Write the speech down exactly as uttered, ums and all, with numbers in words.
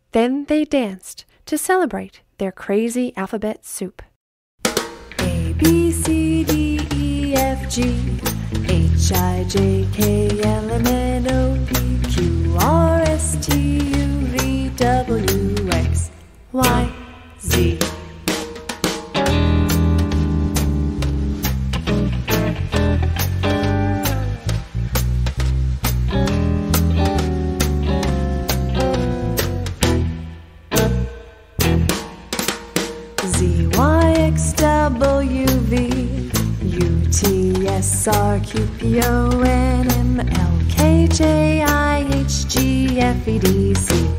Then they danced to celebrate their crazy alphabet soup. A, B, C, D, E, F, G, H, I, J, K, L, M, N, O, P, Q, R, S, T, U, V, W, X, Y, Z. Z, Y, X, W, V, U, T, S, R, Q, P, O, N, M, L, K, J, I, H, G, F, E, D, C,